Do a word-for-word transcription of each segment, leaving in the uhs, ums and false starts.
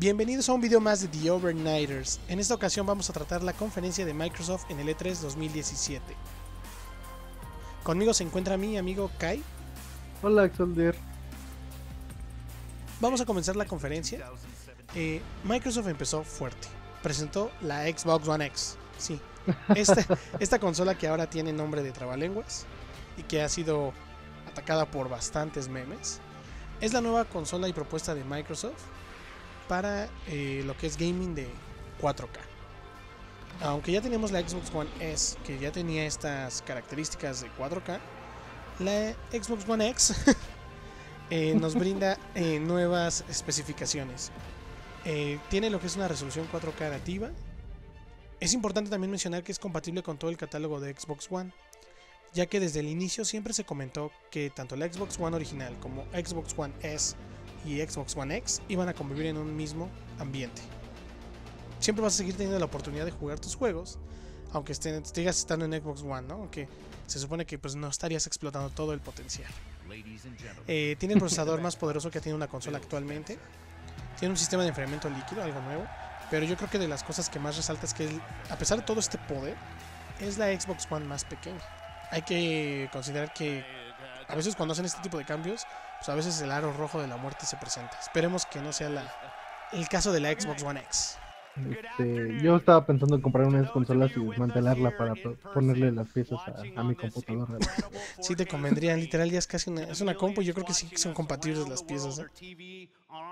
Bienvenidos a un video más de The Overnighters. En esta ocasión vamos a tratar la conferencia de Microsoft en el E tres dos mil diecisiete. Conmigo se encuentra mi amigo Kai. Hola, Axelder. Vamos a comenzar la conferencia. Eh, Microsoft empezó fuerte. Presentó la Xbox One X. Sí, esta, esta consola que ahora tiene nombre de trabalenguas y que ha sido atacada por bastantes memes. Es la nueva consola y propuesta de Microsoft para eh, lo que es gaming de cuatro K. Aunque ya tenemos la Xbox One S, que ya tenía estas características de cuatro K, la Xbox One X eh, nos brinda eh, nuevas especificaciones. Eh, tiene lo que es una resolución cuatro K nativa. Es importante también mencionar que es compatible con todo el catálogo de Xbox One, ya que desde el inicio siempre se comentó que tanto la Xbox One original como Xbox One S y Xbox One X iban a convivir en un mismo ambiente. Siempre vas a seguir teniendo la oportunidad de jugar tus juegos, aunque estés estando en Xbox One, ¿no? Aunque se supone que pues no estarías explotando todo el potencial. Eh, tiene el procesador más poderoso que tiene una consola actualmente. Tiene un sistema de enfriamiento líquido, algo nuevo. Pero yo creo que de las cosas que más resalta es que, a pesar de todo este poder, es la Xbox One más pequeña. Hay que considerar que a veces cuando hacen este tipo de cambios, pues a veces el aro rojo de la muerte se presenta. Esperemos que no sea la, el caso de la Xbox One X. Este, yo estaba pensando en comprar una de esas consolas y desmantelarla para ponerle las piezas a, a mi computadora. Sí te convendría, literal ya es casi una, es una compu y yo creo que sí son compatibles las piezas, ¿eh?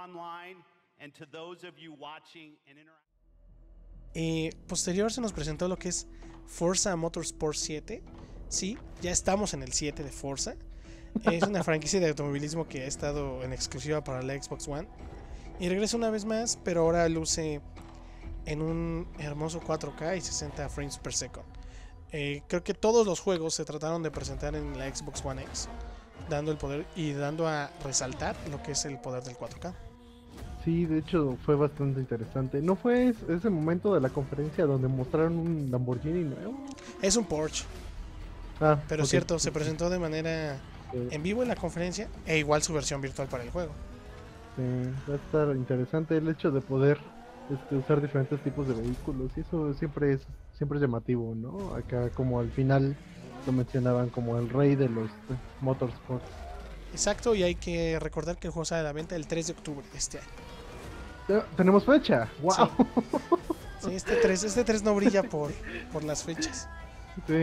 Eh, posterior se nos presentó lo que es Forza Motorsport siete. Sí, ya estamos en el siete de Forza. Es una franquicia de automovilismo que ha estado en exclusiva para la Xbox One y regresa una vez más, pero ahora luce en un hermoso cuatro K y sesenta frames per second. Eh, creo que todos los juegos se trataron de presentar en la Xbox One X, dando el poder y dando a resaltar lo que es el poder del cuatro K. Sí, de hecho fue bastante interesante. ¿No fue ese momento de la conferencia donde mostraron un Lamborghini nuevo? Es un Porsche. Ah, pero okay. Cierto, se presentó de manera en vivo en la conferencia e igual su versión virtual para el juego. Sí, va a estar interesante el hecho de poder este, usar diferentes tipos de vehículos y eso siempre es siempre es llamativo, ¿no? Acá como al final lo mencionaban como el rey de los eh, motorsports. Exacto, y hay que recordar que el juego sale a la venta el tres de octubre de este año. ¿Ya tenemos fecha? ¡Wow! Sí, sí este, tres, este tres no brilla por, por las fechas. Sí.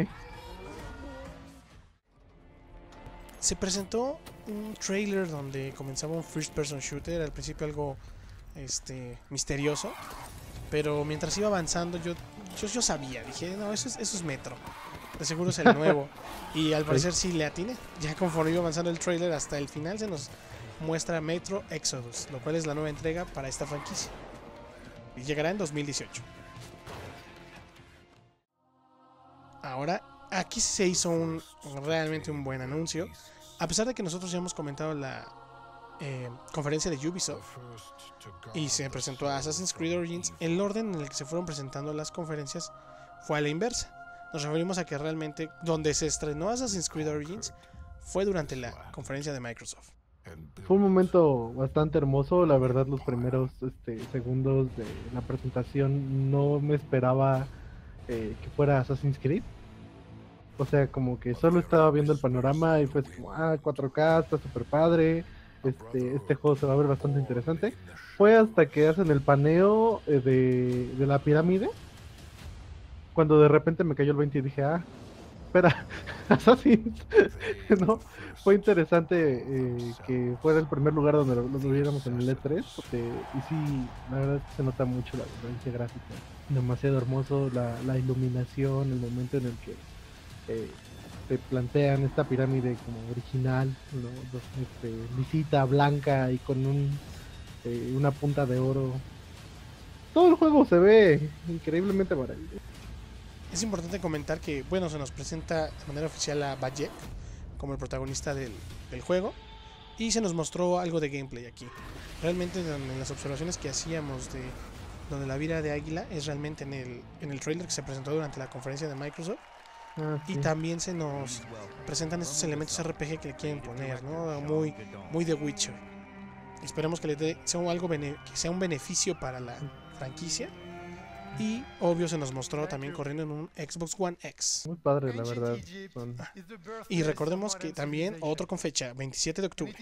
Se presentó un trailer donde comenzaba un first person shooter, al principio algo este, misterioso, pero mientras iba avanzando yo, yo, yo sabía, dije, no, eso es, eso es Metro, de seguro es el nuevo, y al parecer sí le atiné. Ya conforme iba avanzando el trailer hasta el final se nos muestra Metro Exodus, lo cual es la nueva entrega para esta franquicia y llegará en dos mil dieciocho. Ahora aquí se hizo un realmente un buen anuncio. A pesar de que nosotros ya hemos comentado la eh, conferencia de Ubisoft y se presentó a Assassin's Creed Origins, el orden en el que se fueron presentando las conferencias fue a la inversa. Nos referimos a que realmente donde se estrenó Assassin's Creed Origins fue durante la conferencia de Microsoft. Fue un momento bastante hermoso, la verdad los primeros este, segundos de la presentación no me esperaba eh, que fuera Assassin's Creed. O sea, como que solo estaba viendo el panorama y fue como, ah, cuatro K, está súper padre, este, este juego se va a ver bastante interesante. Fue hasta que hacen el paneo eh, de, de la pirámide, cuando de repente me cayó el veinte y dije, ah, espera, Assassin's, ¿no? Fue interesante eh, que fuera el primer lugar donde lo, lo viéramos en el E tres, porque, y sí, la verdad es que se nota mucho la diferencia gráfica. Demasiado hermoso, la, la iluminación, el momento en el que Eh, te plantean esta pirámide como original, ¿no? Este, lisita, blanca y con un eh, una punta de oro. Todo el juego se ve increíblemente maravilloso. Es importante comentar que, bueno, se nos presenta de manera oficial a Bajek como el protagonista del, del juego y se nos mostró algo de gameplay aquí. Realmente en las observaciones que hacíamos de donde la vida de Águila es realmente en el, en el trailer que se presentó durante la conferencia de Microsoft. Ah, sí. Y también se nos presentan estos elementos R P G que le quieren poner, ¿no? Muy, muy de Witcher. Esperemos que, le dé, sea algo bene, que sea un beneficio para la franquicia. Y obvio se nos mostró también corriendo en un Xbox One X. Muy padre, la verdad. Son... Y recordemos que también otro con fecha, veintisiete de octubre.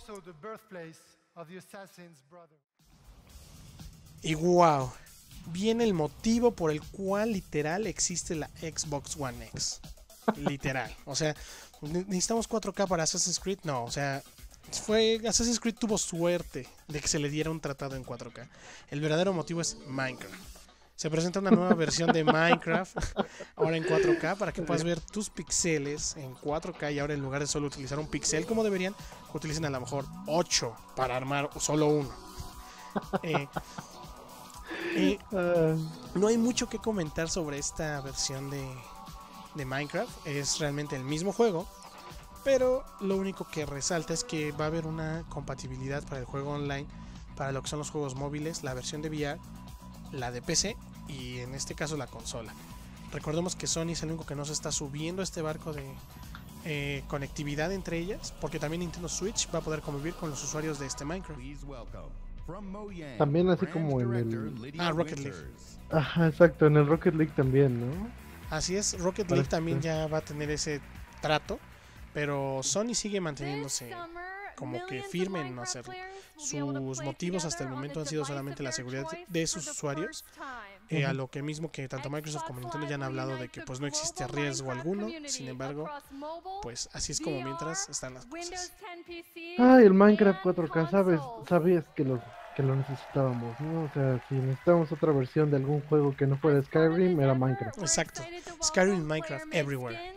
Y wow, viene el motivo por el cual literal existe la Xbox One X. Literal. O sea, necesitamos cuatro K para Assassin's Creed. No, o sea, fue Assassin's Creed tuvo suerte de que se le diera un tratado en cuatro K. El verdadero motivo es Minecraft. Se presenta una nueva versión de Minecraft, ahora en cuatro K, para que puedas ver tus píxeles en cuatro K y ahora en lugar de solo utilizar un píxel como deberían, utilicen a lo mejor ocho para armar solo uno. Eh, eh, no hay mucho que comentar sobre esta versión de, de Minecraft, es realmente el mismo juego, pero lo único que resalta es que va a haber una compatibilidad para el juego online, para lo que son los juegos móviles, la versión de V R, la de P C y en este caso la consola. Recordemos que Sony es el único que no se está subiendo a este barco de eh, conectividad entre ellas, porque también Nintendo Switch va a poder convivir con los usuarios de este Minecraft. También así como en el... Ah, Rocket League. Ajá, exacto, en el Rocket League también, ¿no? Así es, Rocket League también ya va a tener ese trato, pero Sony sigue manteniéndose como que firme en no hacerlo. Sus motivos hasta el momento han sido solamente la seguridad de sus usuarios, eh, a lo que mismo que tanto Microsoft como Nintendo ya han hablado de que pues no existe riesgo alguno. Sin embargo, pues así es como mientras están las cosas. Ay, el Minecraft cuatro K, sabes, sabías que lo, que lo necesitábamos, ¿no? O sea, si necesitábamos otra versión de algún juego que no fuera Skyrim, era Minecraft. Exacto, Skyrim y Minecraft everywhere.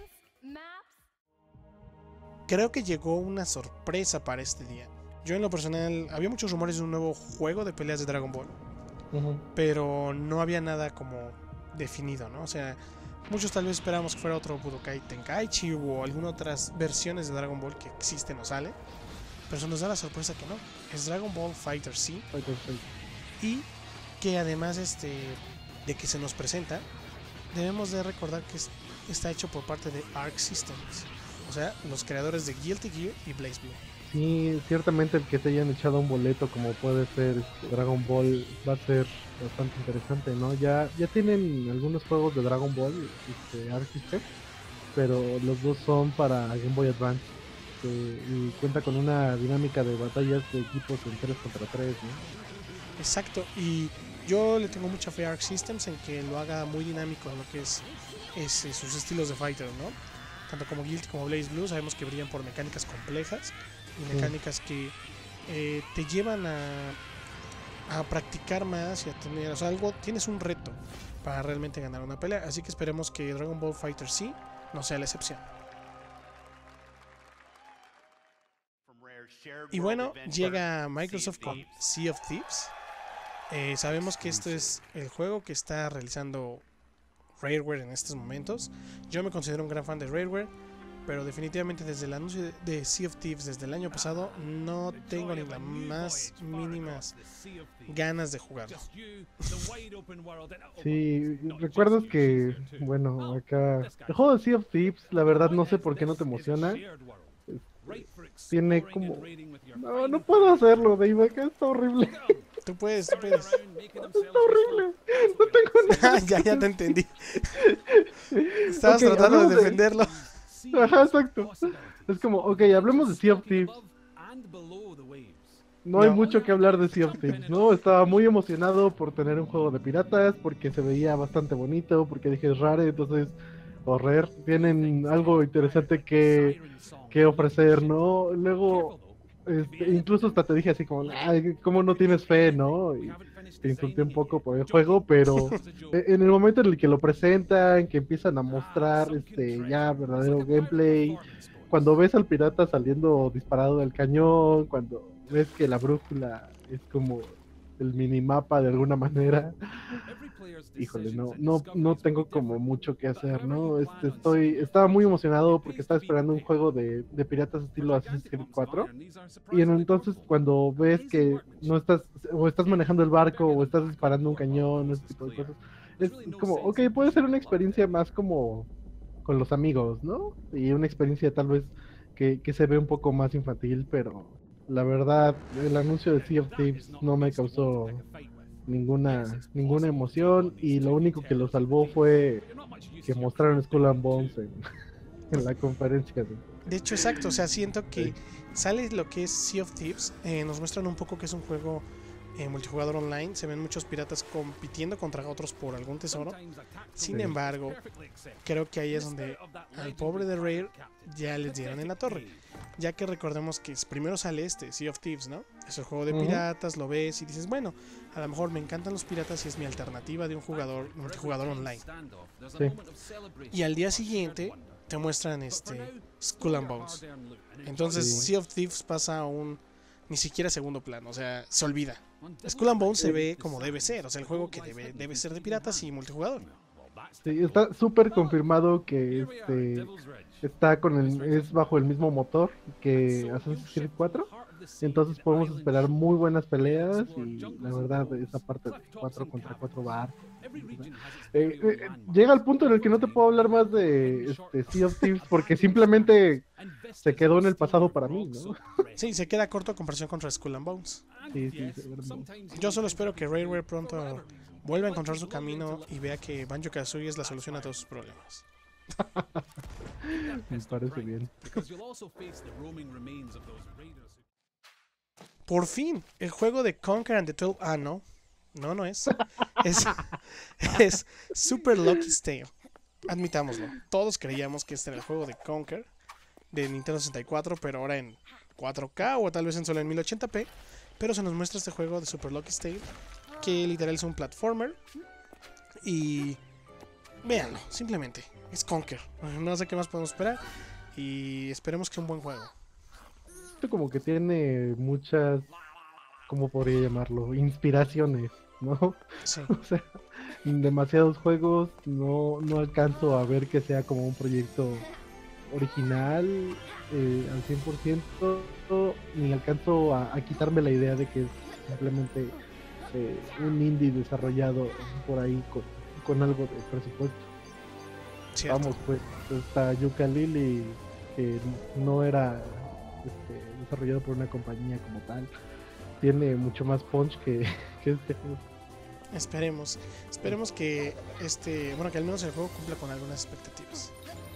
Creo que llegó una sorpresa para este día. Yo en lo personal, había muchos rumores de un nuevo juego de peleas de Dragon Ball, uh-huh. pero no había nada como definido, ¿no? O sea, muchos tal vez esperábamos que fuera otro Budokai Tenkaichi o alguna otras versiones de Dragon Ball que existen o sale, pero se nos da la sorpresa que no, es Dragon Ball Fighter Z, Fighter Z. Y que además este, de que se nos presenta, debemos de recordar que es, está hecho por parte de Arc Systems, o sea, los creadores de Guilty Gear y Blaze Blue. Sí, ciertamente el que se hayan echado un boleto como puede ser Dragon Ball va a ser bastante interesante, ¿no? Ya ya tienen algunos juegos de Dragon Ball, este, Arc System, pero los dos son para Game Boy Advance, que, y cuenta con una dinámica de batallas de equipos en tres contra tres, ¿no? Exacto, y yo le tengo mucha fe a Arc Systems en que lo haga muy dinámico en lo que es, es, es sus estilos de fighter, ¿no? Tanto como Guilty como Blaze Blue sabemos que brillan por mecánicas complejas y mecánicas sí. que eh, te llevan a, a practicar más y a tener, o sea, algo, tienes un reto para realmente ganar una pelea, así que esperemos que Dragon Ball Fighter Z no sea la excepción. Y bueno, llega Microsoft con Sea of Thieves. Eh, sabemos que esto es el juego que está realizando Rareware en estos momentos. Yo me considero un gran fan de Rareware, pero definitivamente desde el anuncio de, de Sea of Thieves desde el año pasado no tengo ni las más mínimas ganas de jugarlo. Sí, recuerdas que, bueno, acá el juego de Sea of Thieves, la verdad no sé por qué no te emociona. Tiene como... No, no puedo hacerlo, Dave, acá está horrible. Tú puedes, tú puedes. Está horrible. No tengo nada. ya, ya te entendí. Estabas okay, tratando de defenderlo. De... Ajá, exacto. Es como, ok, hablemos de Sea of Thieves. No, no hay mucho que hablar de Sea of Thieves, ¿no? Estaba muy emocionado por tener un juego de piratas, porque se veía bastante bonito, porque dije es raro, entonces... Horror, tienen algo interesante que, que ofrecer, ¿no? Luego, este, incluso hasta te dije así como, ay, ¿cómo no tienes fe, no? Y te insulté un poco por el juego, pero en el momento en el que lo presentan, que empiezan a mostrar este ya verdadero gameplay, cuando ves al pirata saliendo disparado del cañón, cuando ves que la brújula es como el minimapa de alguna manera, híjole, no, no, no tengo como mucho que hacer, ¿no? Este, estoy, estaba muy emocionado porque estaba esperando un juego de, de piratas estilo Assassin's Creed cuatro, y en, entonces cuando ves que no estás, o estás manejando el barco, o estás disparando un cañón, ese tipo de cosas, es como, ok, puede ser una experiencia más como con los amigos, ¿no? Y una experiencia tal vez que, que se ve un poco más infantil, pero La verdad, el anuncio de Sea of Thieves no me causó ninguna ninguna emoción y lo único que lo salvó fue que mostraron Skull and Bones en, en la conferencia. De... de hecho, exacto, o sea, siento que sale lo que es Sea of Thieves, eh, nos muestran un poco que es un juego eh, multijugador online, se ven muchos piratas compitiendo contra otros por algún tesoro. Sin Sí. embargo, creo que ahí es donde al pobre de Rare ya les dieron en la torre, ya que recordemos que primero sale este Sea of Thieves, ¿no? Es el juego de Ujú. piratas, lo ves y dices, bueno, a lo mejor me encantan los piratas y es mi alternativa de un jugador multijugador online. Sí. Y al día siguiente te muestran este Skull and Bones. Entonces Sí. Sea of Thieves pasa a un ni siquiera segundo plano, o sea, se olvida. Skull and Bones se ve como debe ser, o sea, el juego que debe, debe ser de piratas y multijugador. Sí, está súper confirmado que este está con el, es bajo el mismo motor que Assassin's Creed cuatro. Entonces podemos esperar muy buenas peleas y la verdad esa parte de cuatro contra cuatro va eh, eh, llega al punto en el que no te puedo hablar más de este, Sea of Thieves porque simplemente se quedó en el pasado para mí, ¿no? Sí, se queda corto a comparación contra Skull and Bones. Sí, sí, sí, verdad. Yo solo espero que Rareware pronto vuelva a encontrar su camino y vea que Banjo-Kazooie es la solución a todos sus problemas. Me parece bien. Por fin, el juego de Conquer and the Twelve... Ah, no. No, no es. Es, es Super Lucky's Tale. Admitámoslo. Todos creíamos que este era el juego de Conquer de Nintendo sesenta y cuatro, pero ahora en cuatro K o tal vez en solo en mil ochenta p. Pero se nos muestra este juego de Super Lucky's Tale, que literal es un platformer. Y véanlo, simplemente. Es Conquer. No sé qué más podemos esperar. Y esperemos que sea un buen juego. Esto como que tiene muchas, ¿cómo podría llamarlo? Inspiraciones, ¿no? Sí. O sea, demasiados juegos, no, no alcanzo a ver que sea como un proyecto original eh, al cien por ciento, ni alcanzo a, a quitarme la idea de que es simplemente eh, un indie desarrollado por ahí con, con algo de presupuesto. Cierto. Vamos, pues, está Yooka-Laylee, que no era este, desarrollado por una compañía como tal. Tiene mucho más punch que, que este juego. Esperemos. Esperemos que este. Bueno, que al menos el juego cumpla con algunas expectativas.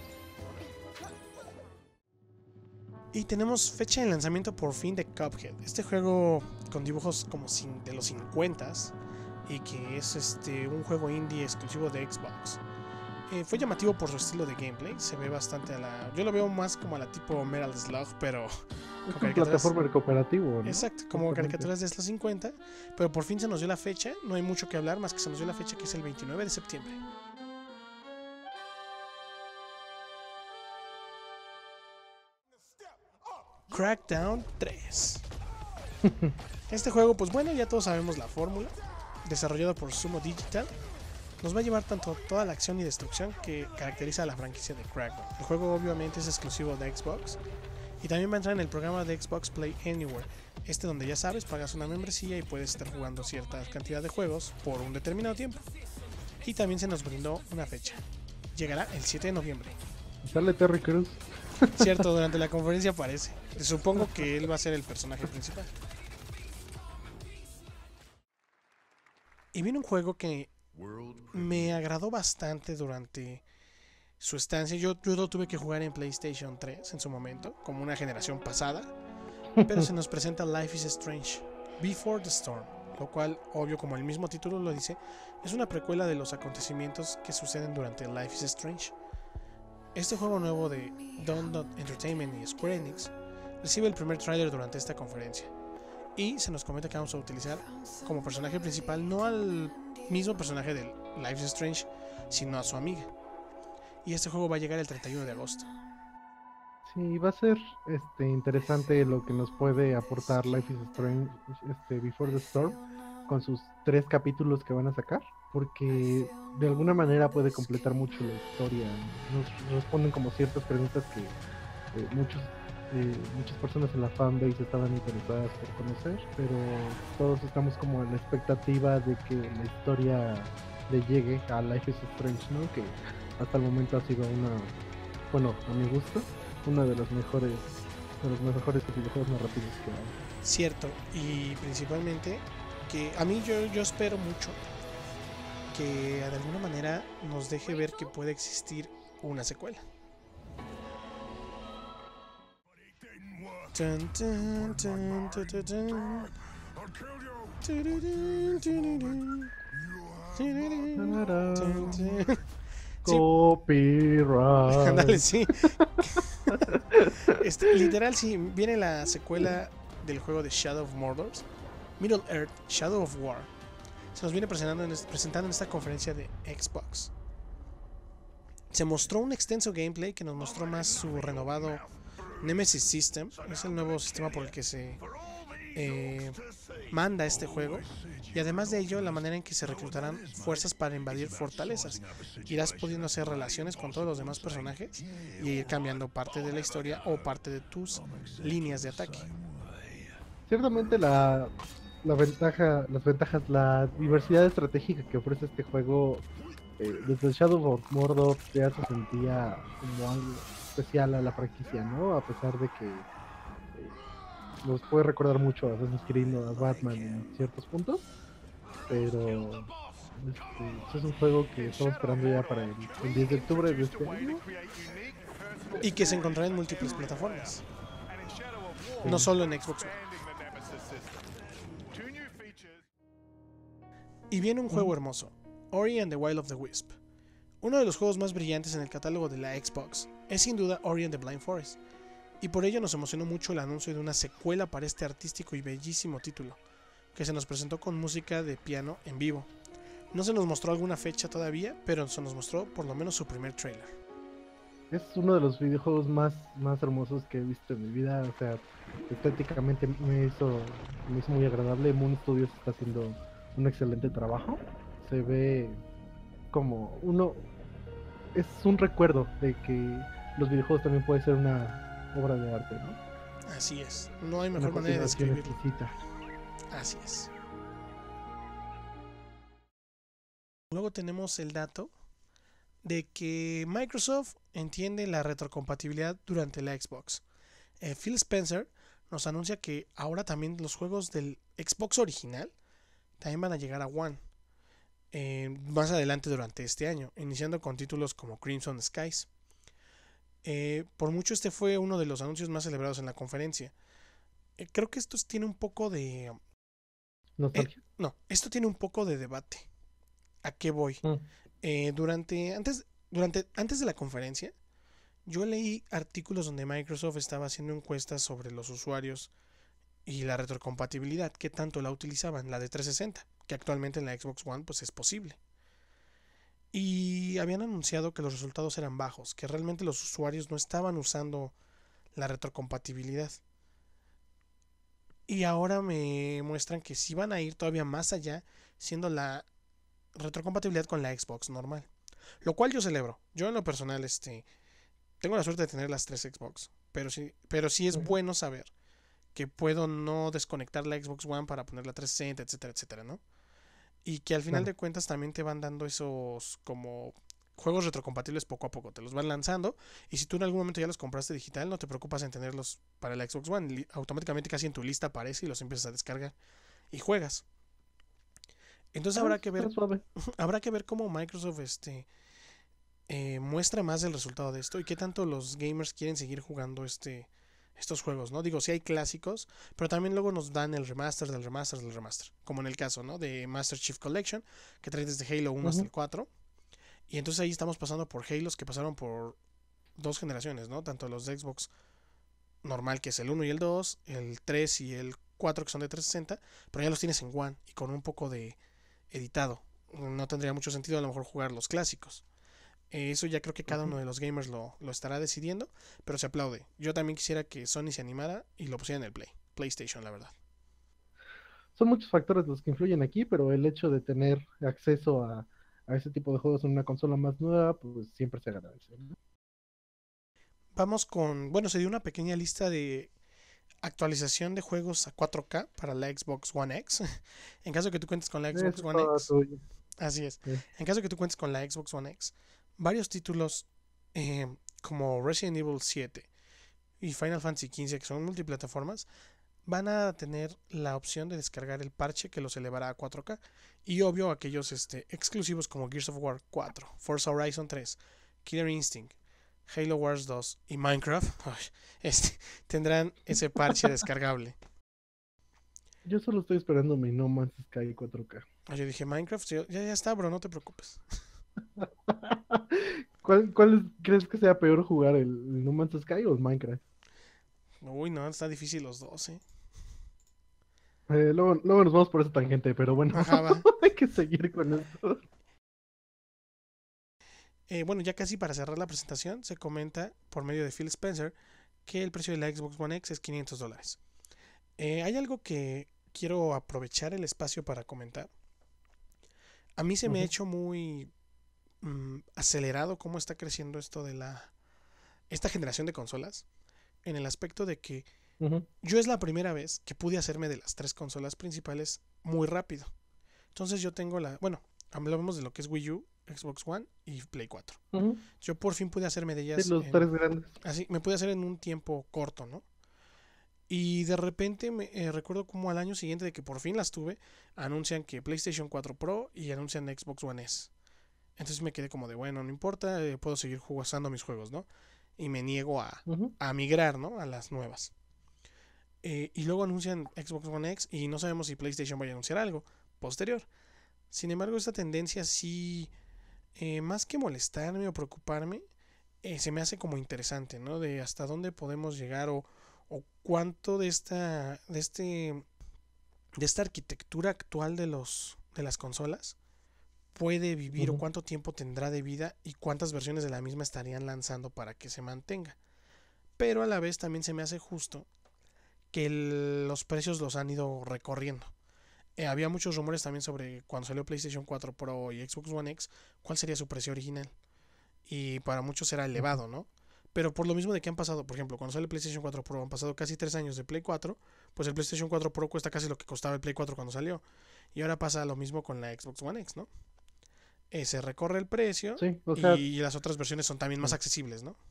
Y tenemos fecha de lanzamiento por fin de Cuphead. Este juego con dibujos como de los cincuenta y que es este un juego indie exclusivo de Xbox. Eh, fue llamativo por su estilo de gameplay. Se ve bastante a la. Yo lo veo más como a la tipo Metal Slug, pero. Es un plataforma cooperativo, ¿no? Exacto, como caricaturas de los cincuenta. Pero por fin se nos dio la fecha. No hay mucho que hablar, más que se nos dio la fecha, que es el veintinueve de septiembre. Crackdown tres. Este juego, pues bueno, ya todos sabemos la fórmula. Desarrollado por Sumo Digital, nos va a llevar tanto toda la acción y destrucción que caracteriza a la franquicia de Crackdown. El juego obviamente es exclusivo de Xbox y también va a entrar en el programa de Xbox Play Anywhere, este donde ya sabes, pagas una membresía y puedes estar jugando cierta cantidad de juegos por un determinado tiempo. Y también se nos brindó una fecha. Llegará el siete de noviembre. Sale Terry Crews. Cierto, durante la conferencia aparece. Supongo que él va a ser el personaje principal. Y viene un juego que me agradó bastante durante su estancia. Yo, yo lo tuve que jugar en PlayStation tres en su momento, como una generación pasada. Pero se nos presenta Life is Strange Before the Storm, lo cual, obvio como el mismo título lo dice, es una precuela de los acontecimientos que suceden durante Life is Strange. Este juego nuevo de Don't Not Entertainment y Square Enix recibe el primer tráiler durante esta conferencia. Y se nos comenta que vamos a utilizar como personaje principal no al mismo personaje de Life is Strange, sino a su amiga. Y este juego va a llegar el treinta y uno de agosto. Sí, va a ser este interesante lo que nos puede aportar Life is Strange este, Before the Storm con sus tres capítulos que van a sacar, porque de alguna manera puede completar mucho la historia. Nos responden como ciertas preguntas que eh, muchos Eh, muchas personas en la fanbase estaban interesadas por conocer, pero todos estamos como en la expectativa de que la historia le llegue a Life is Strange, ¿no? Que hasta el momento ha sido una, bueno, a mi gusto, una de las mejores de los mejores videojuegos narrativos que hay. Cierto, y principalmente que a mí yo, yo espero mucho que de alguna manera nos deje ver que puede existir una secuela. Tun, tun, tun, tun, tun, tun. Tururún, tururún. Tururún, tun, tun. Sí. Copyright. Ándale, sí. Este, literal, sí, viene la secuela del juego de Shadow of Mordor, Middle Earth, Shadow of War. Se nos viene presentando en, presentando en esta conferencia de Xbox. Se mostró un extenso gameplay que nos mostró más su renovado Nemesis System. Es el nuevo sistema por el que se eh, manda este juego. Y además de ello, la manera en que se reclutarán fuerzas para invadir fortalezas. Irás pudiendo hacer relaciones con todos los demás personajes y ir cambiando parte de la historia o parte de tus líneas de ataque. Ciertamente la, la ventaja, las ventajas, la diversidad estratégica que ofrece este juego, eh, desde el Shadow of Mordor ya se sentía como algo especial a la franquicia, ¿no? A pesar de que eh, nos puede recordar mucho a Assassin's Creed o a Batman en ciertos puntos, pero este, es un juego que estamos esperando ya para el, el diez de octubre de este año. Y que se encontrará en múltiples plataformas, no solo en Xbox One. Y viene un juego hermoso, Ori and the Will of the Wisp. Uno de los juegos más brillantes en el catálogo de la Xbox es sin duda Ori and the Blind Forest, y por ello nos emocionó mucho el anuncio de una secuela para este artístico y bellísimo título, que se nos presentó con música de piano en vivo. No se nos mostró alguna fecha todavía, pero se nos mostró por lo menos su primer trailer. Es uno de los videojuegos más, más hermosos que he visto en mi vida, o sea, estéticamente me hizo, me hizo muy agradable. Moon Studios está haciendo un excelente trabajo. Se ve como uno, es un recuerdo de que los videojuegos también pueden ser una obra de arte, ¿no? Así es, no hay mejor manera de describirlo. Exquisita. Así es. Luego tenemos el dato de que Microsoft entiende la retrocompatibilidad durante la Xbox. Eh, Phil Spencer nos anuncia que ahora también los juegos del Xbox original también van a llegar a One eh, más adelante durante este año, iniciando con títulos como Crimson Skies. Eh, por mucho este fue uno de los anuncios más celebrados en la conferencia. Eh, creo que esto tiene un poco de... Eh, no, esto tiene un poco de debate. ¿A qué voy? Mm. Eh, durante, antes, durante, antes de la conferencia, yo leí artículos donde Microsoft estaba haciendo encuestas sobre los usuarios y la retrocompatibilidad, qué tanto la utilizaban, la de trescientos sesenta, que actualmente en la Xbox One pues es posible. Y habían anunciado que los resultados eran bajos, que realmente los usuarios no estaban usando la retrocompatibilidad. Y ahora me muestran que sí van a ir todavía más allá, siendo la retrocompatibilidad con la Xbox normal, lo cual yo celebro. Yo en lo personal este tengo la suerte de tener las tres Xbox, pero sí, pero sí es uh-huh. bueno saber que puedo no desconectar la Xbox One para poner la trescientos sesenta, etcétera, etcétera, ¿no? Y que al final uh-huh. de cuentas también te van dando esos como juegos retrocompatibles poco a poco, te los van lanzando, y si tú en algún momento ya los compraste digital, no te preocupas en tenerlos para la Xbox One, automáticamente casi en tu lista aparece y los empiezas a descargar y juegas. Entonces habrá que ver habrá que ver cómo Microsoft este eh, muestra más el resultado de esto y qué tanto los gamers quieren seguir jugando este estos juegos, ¿no? Digo, sí hay clásicos, pero también luego nos dan el remaster del remaster del remaster, como en el caso, ¿no? De Master Chief Collection, que trae desde Halo uno uh-huh. hasta el cuatro. Y entonces ahí estamos pasando por Halos que pasaron por dos generaciones, ¿no? Tanto los de Xbox normal, que es el uno y el dos, el tres y el cuatro, que son de trescientos sesenta, pero ya los tienes en One y con un poco de editado. No tendría mucho sentido a lo mejor jugar los clásicos. Eh, eso ya creo que cada uno de los gamers lo, lo estará decidiendo, pero se aplaude. Yo también quisiera que Sony se animara y lo pusiera en el Play, PlayStation, la verdad. Son muchos factores los que influyen aquí, pero el hecho de tener acceso a, a ese tipo de juegos en una consola más nueva, pues siempre se agradece, ¿no? Vamos con, bueno, se dio una pequeña lista de actualización de juegos a cuatro K para la Xbox One X. En caso de que tú cuentes con la Xbox Eso One X. Tuyo. Así es. Sí. En caso de que tú cuentes con la Xbox One X, varios títulos eh, como Resident Evil siete, y Final Fantasy quince, que son multiplataformas, van a tener la opción de descargar el parche que los elevará a cuatro K. Y obvio, aquellos este, exclusivos como Gears of War cuatro, Forza Horizon tres, Killer Instinct, Halo Wars dos y Minecraft este, tendrán ese parche descargable. Yo solo estoy esperando mi No Man's Sky cuatro K. Yo dije Minecraft, ya, ya está, bro, no te preocupes. ¿Cuál, cuál es- crees que sea peor jugar, el, el No Man's Sky o el Minecraft? Uy, no, está difícil los dos, eh. Eh, luego, luego nos vamos por esa tangente, pero bueno, Ajá, va. hay que seguir con esto. Eh, bueno, ya casi para cerrar la presentación, se comenta por medio de Phil Spencer que el precio de la Xbox One X es quinientos dólares. Eh, hay algo que quiero aprovechar el espacio para comentar. A mí se me ha Ujú, hecho muy mm, acelerado cómo está creciendo esto de la esta generación de consolas, en el aspecto de que ujú, yo es la primera vez que pude hacerme de las tres consolas principales muy rápido. Entonces yo tengo la, bueno, hablamos de lo que es Wii U, Xbox One y Play cuatro. ujú. Yo por fin pude hacerme de Sí, ellas los en, tres grandes. así, me pude hacer en un tiempo corto, ¿no? Y de repente me eh, recuerdo como al año siguiente de que por fin las tuve, anuncian que PlayStation cuatro Pro y anuncian Xbox One S. Entonces me quedé como de, bueno, no importa, eh, puedo seguir jugando mis juegos, ¿no? Y me niego a, Ujú, a migrar, ¿no? A las nuevas. Eh, y luego anuncian Xbox One X y no sabemos si PlayStation vaya a anunciar algo posterior. Sin embargo, esta tendencia sí, eh, más que molestarme o preocuparme, eh, se me hace como interesante, ¿no? De hasta dónde podemos llegar o, o cuánto de esta, de este, de esta arquitectura actual de los, de las consolas puede vivir o ujú. cuánto tiempo tendrá de vida y cuántas versiones de la misma estarían lanzando para que se mantenga. Pero a la vez también se me hace justo que el- los precios los han ido recorriendo. Eh, había muchos rumores también sobre cuando salió PlayStation cuatro Pro y Xbox One X, cuál sería su precio original. Y para muchos era Ujú. elevado, ¿no? Pero por lo mismo de que han pasado, por ejemplo, cuando sale el PlayStation cuatro Pro, han pasado casi tres años de Play cuatro, pues el PlayStation cuatro Pro cuesta casi lo que costaba el Play cuatro cuando salió. Y ahora pasa lo mismo con la Xbox One X, ¿no? Eh, se recorre el precio Sí, o sea, y las otras versiones son también más accesibles, ¿no?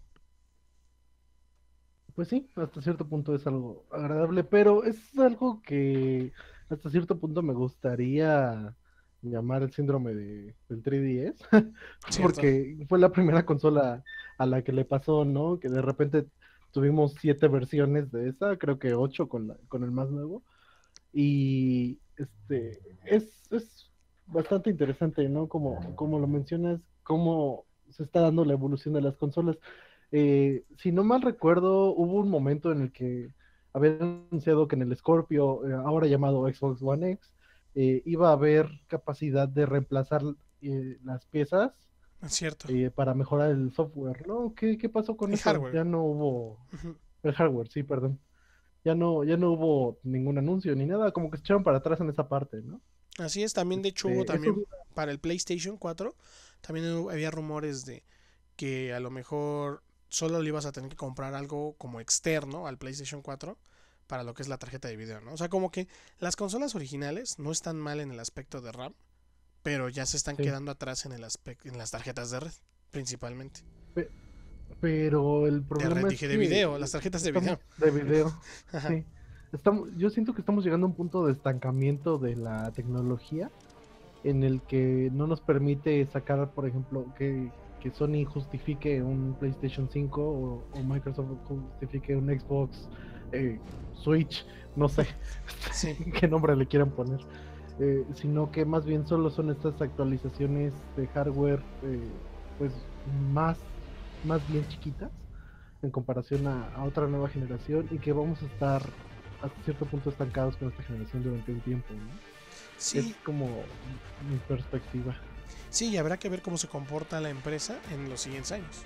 pues sí, hasta cierto punto es algo agradable, pero es algo que hasta cierto punto me gustaría llamar el síndrome de, del tres D S, Cierto. porque fue la primera consola a la que le pasó, ¿no? Que de repente tuvimos siete versiones de esa, creo que ocho con la, con el más nuevo, y este es, es bastante interesante, ¿no? Como, como lo mencionas, cómo se está dando la evolución de las consolas. Eh, si no mal recuerdo, hubo un momento en el que habían anunciado que en el Scorpio, eh, ahora llamado Xbox One X, eh, iba a haber capacidad de reemplazar eh, las piezas Es cierto. eh, para mejorar el software, ¿no? ¿Qué, qué pasó con El eso? hardware. Ya no hubo Ujú. el hardware, sí, perdón. Ya no, ya no hubo ningún anuncio ni nada, como que se echaron para atrás en esa parte, ¿no? Así es, también de hecho hubo Este, eso, también para el PlayStation cuatro, también hubo- había rumores de que a lo mejor solo le ibas a tener que comprar algo como externo al PlayStation cuatro para lo que es la tarjeta de video, ¿no? O sea, como que las consolas originales no están mal en el aspecto de RAM, pero ya se están sí. quedando atrás en el aspecto, en las tarjetas de red, principalmente. Pe- pero el De red, problema es dije de que video, las tarjetas de estamos video. de video, Ajá. sí. Estamos, yo siento que estamos llegando a un punto de estancamiento de la tecnología en el que no nos permite sacar, por ejemplo, que, que Sony justifique un PlayStation cinco o, o Microsoft justifique un Xbox eh, Switch, no sé Sí, qué nombre le quieran poner, eh, sino que más bien solo son estas actualizaciones de hardware, eh, pues más, más bien chiquitas en comparación a, a otra nueva generación y que vamos a estar hasta cierto punto estancados con esta generación durante un tiempo, ¿no? Es sí, como mi perspectiva. sí, y habrá que ver cómo se comporta la empresa en los siguientes años.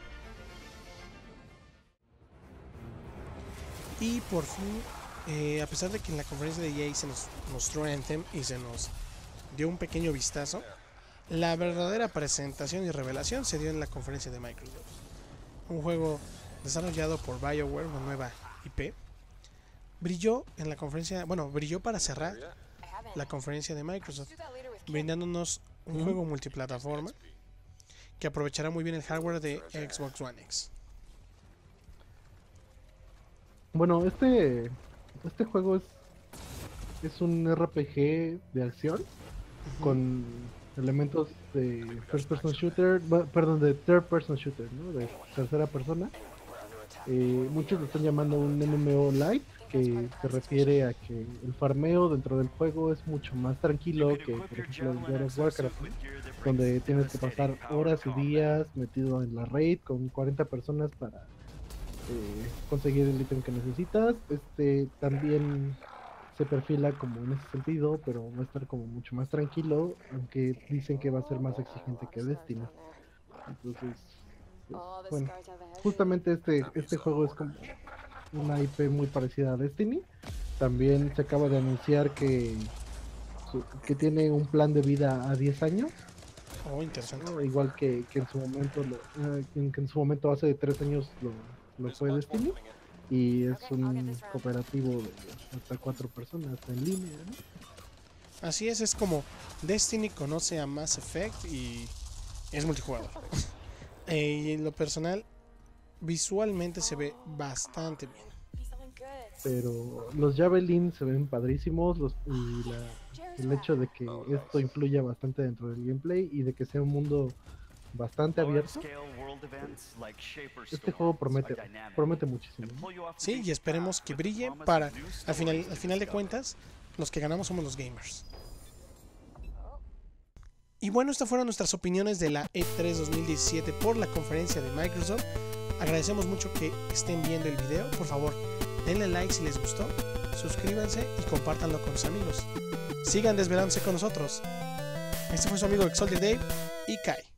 Y por fin, eh, a pesar de que en la conferencia de E A se nos mostró Anthem y se nos dio un pequeño vistazo, la verdadera presentación y revelación se dio en la conferencia de Microsoft. Un juego desarrollado por BioWare, una nueva I P, brilló en la conferencia, bueno, brilló para cerrar la conferencia de Microsoft, brindándonos un ¿Mm? juego multiplataforma que aprovechará muy bien el hardware de Xbox One X. Bueno, este, este juego es, es un R P G de acción Ujú. con elementos de first person shooter, bu- perdón, de third person shooter, ¿no? De tercera persona. Eh, muchos lo están llamando un M M O Light, que se refiere a que el farmeo dentro del juego es mucho más tranquilo que, por ejemplo, el World of Warcraft, ¿no? Donde tienes que pasar horas y días metido en la raid con cuarenta personas para eh, conseguir el ítem que necesitas. Este también se perfila como en ese sentido, pero va a estar como mucho más tranquilo, aunque dicen que va a ser más exigente que Destiny. Entonces, pues, bueno, justamente este, este juego es como una I P muy parecida a Destiny. También se acaba de anunciar que, su- que tiene un plan de vida a diez años, Oh, interesante. ¿no? Igual que, que en su momento, lo, eh, que en su momento hace tres años lo, lo fue Destiny. Y es un cooperativo de hasta cuatro personas en línea, ¿no? Así es, es como Destiny conoce a Mass Effect y es multijugador. Eh, y en lo personal, visualmente se ve bastante bien. Pero los Javelin se ven padrísimos los, y la, el hecho de que esto influya bastante dentro del gameplay y de que sea un mundo bastante abierto, este juego promete, promete muchísimo, ¿no? Sí, y esperemos que brille para, al final, al final de cuentas, los que ganamos somos los gamers. Y bueno, estas fueron nuestras opiniones de la E tres dos mil diecisiete por la conferencia de Microsoft. Agradecemos mucho que estén viendo el video. Por favor, denle like si les gustó, suscríbanse y compártanlo con sus amigos. Sigan desvelándose con nosotros. Este fue su amigo Exalted Dave y Kai.